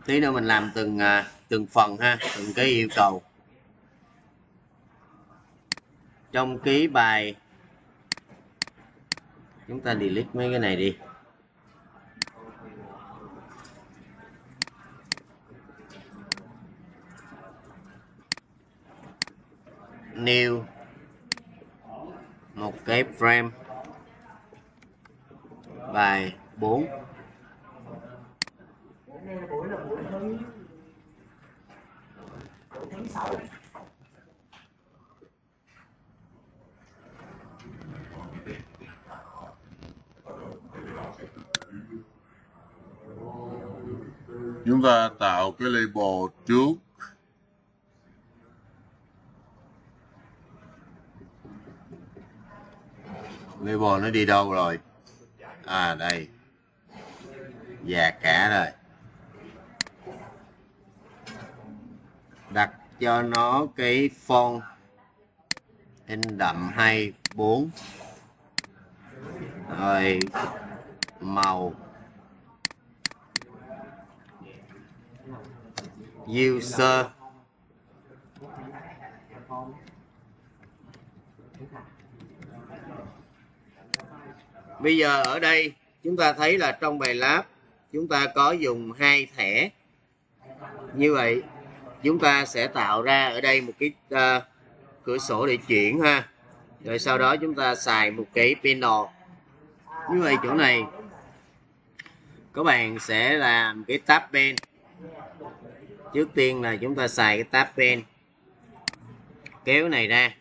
Tí nữa mình làm từng phần ha, từng cái yêu cầu. Trong cái bài chúng ta delete mấy cái này đi. New một cái frame bài 4. Chúng ta tạo cái label trước. Label nó đi đâu rồi? À đây. Già cả rồi. Đặt cho nó cái font in đậm 24. Rồi màu user. Bây giờ ở đây chúng ta thấy là trong bài lab chúng ta có dùng 2 thẻ. Như vậy chúng ta sẽ tạo ra ở đây một cái cửa sổ để chuyển ha. Rồi sau đó chúng ta xài một cái panel. Như vậy chỗ này các bạn sẽ làm cái tab pen. Trước tiên là chúng ta xài cái tab pen, kéo này ra.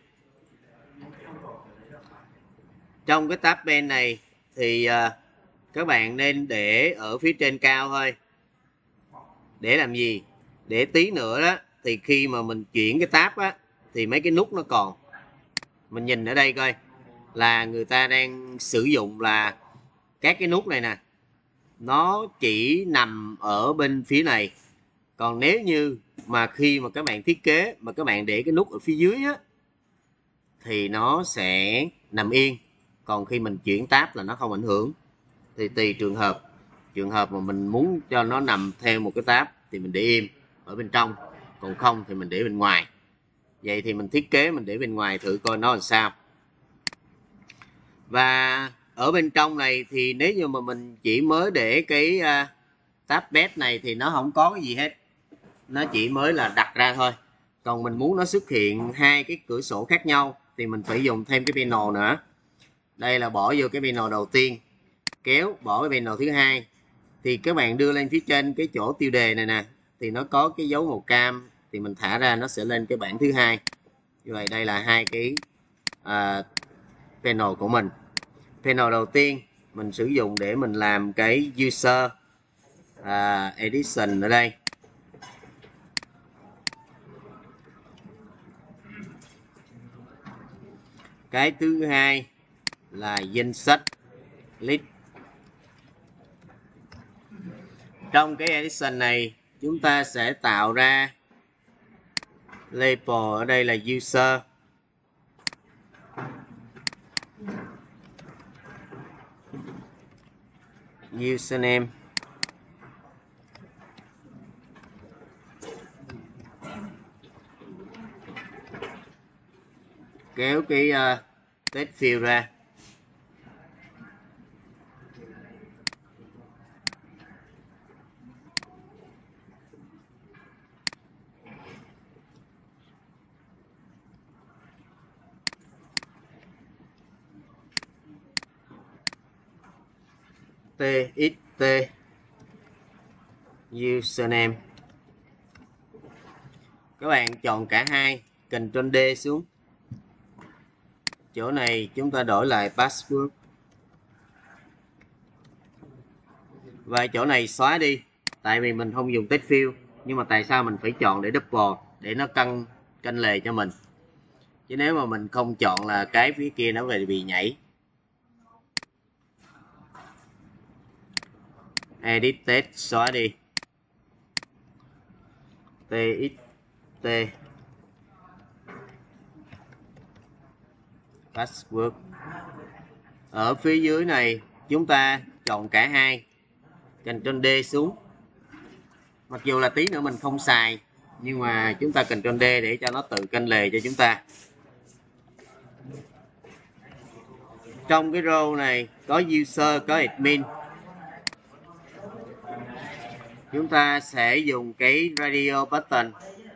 Trong cái tab pen này thì các bạn nên để ở phía trên cao thôi. Để làm gì? Để tí nữa đó thì khi mà mình chuyển cái tab á thì mấy cái nút nó còn. Mình nhìn ở đây coi là người ta đang sử dụng là các cái nút này nè, nó chỉ nằm ở bên phía này. Còn nếu như mà khi mà các bạn thiết kế mà các bạn để cái nút ở phía dưới á thì nó sẽ nằm yên. Còn khi mình chuyển tab là nó không ảnh hưởng. Thì tùy trường hợp mà mình muốn cho nó nằm theo một cái tab thì mình để im ở bên trong, còn không thì mình để bên ngoài. Vậy thì mình thiết kế mình để bên ngoài thử coi nó làm sao. Và ở bên trong này thì nếu như mà mình chỉ mới để cái tab bed này thì nó không có cái gì hết, nó chỉ mới là đặt ra thôi. Còn mình muốn nó xuất hiện 2 cái cửa sổ khác nhau thì mình phải dùng thêm cái panel nữa. Đây là bỏ vô cái panel đầu tiên, kéo bỏ cái panel thứ hai thì các bạn đưa lên phía trên cái chỗ tiêu đề này nè thì nó có cái dấu màu cam thì mình thả ra nó sẽ lên cái bảng thứ hai. Như vậy đây là 2 cái panel của mình. Panel đầu tiên mình sử dụng để mình làm cái user edition ở đây. Cái thứ hai là danh sách list. Trong cái edition này chúng ta sẽ tạo ra label ở đây là user. Username. Kéo cái text field ra. TXT username. Các bạn chọn cả hai, Ctrl D xuống. Chỗ này chúng ta đổi lại password. Và chỗ này xóa đi, tại vì mình không dùng text field. Nhưng mà tại sao mình phải chọn để double, để nó canh lề cho mình. Chứ nếu mà mình không chọn là cái phía kia nó về bị nhảy. Edit text xóa đi. TXT password. Ở phía dưới này chúng ta chọn cả hai, Ctrl D xuống. Mặc dù là tí nữa mình không xài, nhưng mà chúng ta Ctrl D để cho nó tự canh lề cho chúng ta. Trong cái row này có user, có admin. Chúng ta sẽ dùng cái radio button.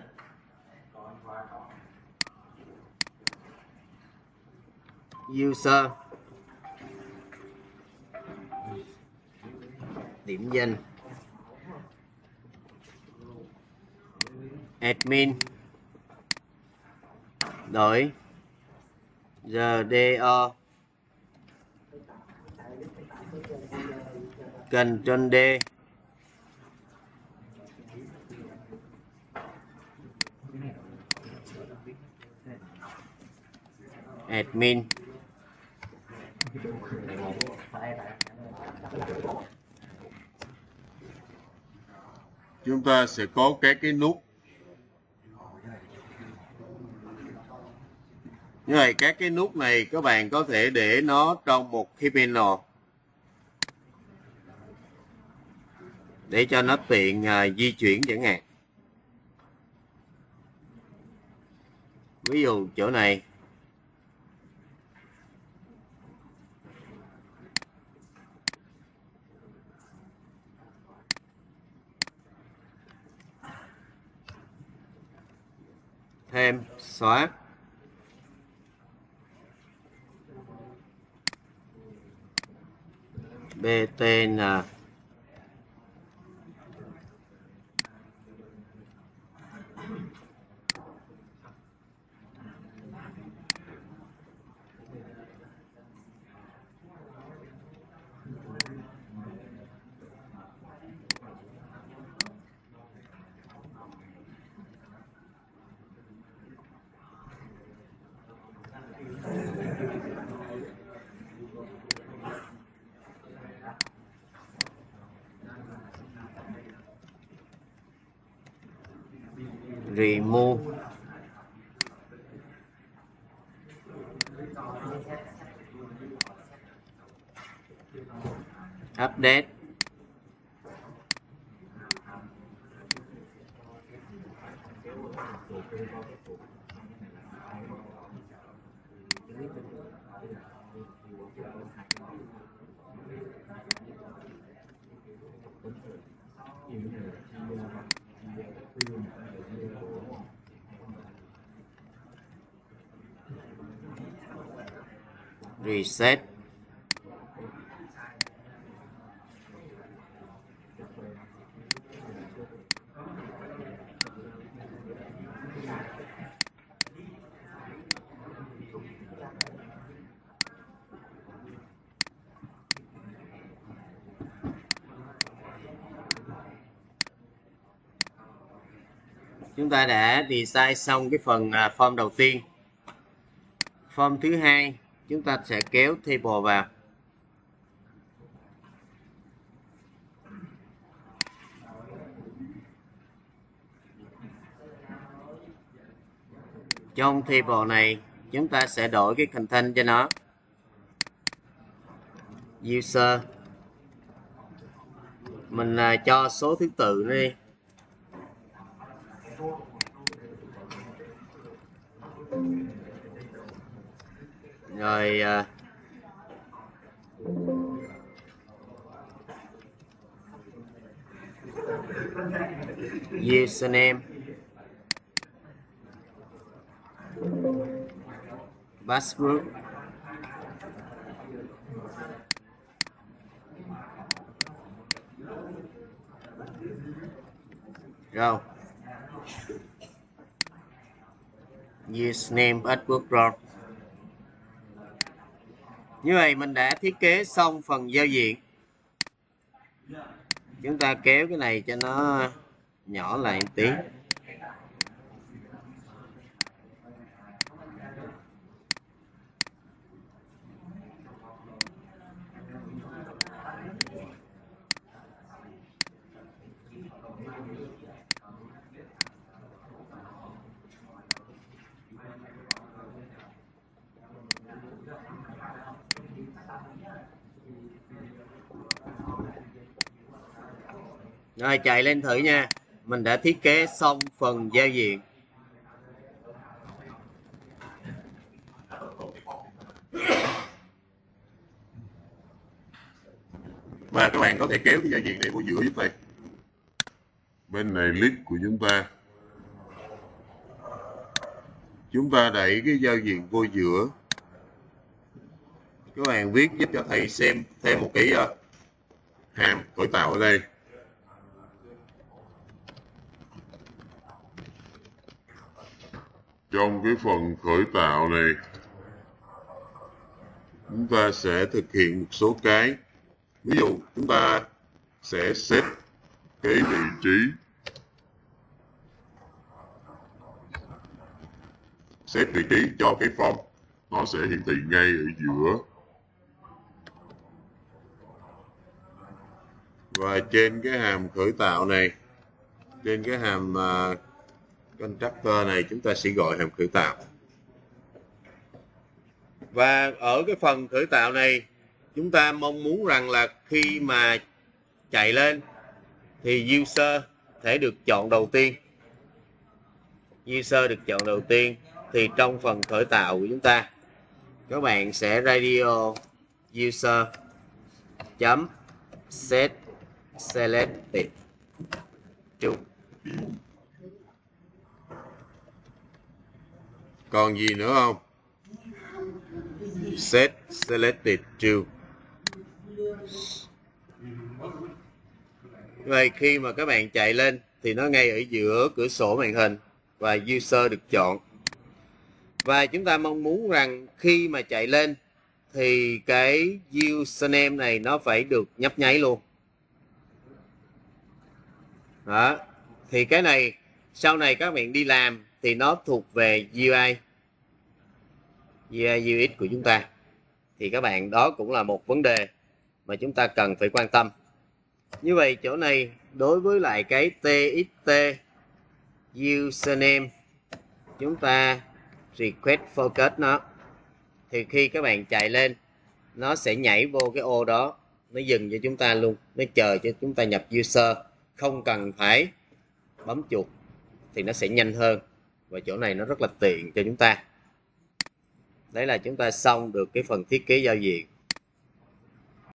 User, điểm danh, admin, đổi RDO, Ctrl D, admin. Chúng ta sẽ có các cái nút. Như vậy các cái nút này các bạn có thể để nó trong một cái panel để cho nó tiện di chuyển chẳng hạn. Ví dụ chỗ này thêm, xóa, btn, remove, update, reset. Chúng ta đã design xong cái phần form đầu tiên. Form thứ hai chúng ta sẽ kéo table vào. Trong table này chúng ta sẽ đổi cái content cho nó. User, mình cho số thứ tự nó đi. Rồi username, password, rồi username, password rồi. Như vậy mình đã thiết kế xong phần giao diện. Chúng ta kéo cái này cho nó nhỏ lại một tí. Rồi chạy lên thử nha. mình đã thiết kế xong phần giao diện. Và các bạn có thể kéo cái giao diện này vô giữa giúp thầy. Bên này list của chúng ta. Chúng ta đẩy cái giao diện vô giữa. Các bạn viết giúp cho thầy xem thêm một cái hàm khởi tạo ở đây. Trong cái phần khởi tạo này, chúng ta sẽ thực hiện một số cái. Ví dụ chúng ta sẽ set cái vị trí, set vị trí cho cái form, nó sẽ hiển thị ngay ở giữa. Và trên cái hàm khởi tạo này, trên cái hàm constructor này, chúng ta sẽ gọi hàm khởi tạo. Và ở cái phần khởi tạo này, chúng ta mong muốn rằng là khi mà chạy lên thì user thể được chọn đầu tiên. User được chọn đầu tiên thì trong phần khởi tạo của chúng ta, các bạn sẽ radio user chấm set selected to. Còn gì nữa không? Set selected to. Vậy khi mà các bạn chạy lên thì nó ngay ở giữa cửa sổ màn hình và user được chọn. Và chúng ta mong muốn rằng khi mà chạy lên thì cái username này nó phải được nhấp nháy luôn. Đó. Thì cái này sau này các bạn đi làm thì nó thuộc về UI UX của chúng ta. Thì các bạn đó cũng là một vấn đề mà chúng ta cần phải quan tâm. Như vậy chỗ này đối với lại cái TXT username, chúng ta request focus nó. Thì khi các bạn chạy lên, nó sẽ nhảy vô cái ô đó, nó dừng cho chúng ta luôn, nó chờ cho chúng ta nhập user, không cần phải bấm chuột thì nó sẽ nhanh hơn. Và chỗ này nó rất là tiện cho chúng ta. Đấy là chúng ta xong được cái phần thiết kế giao diện.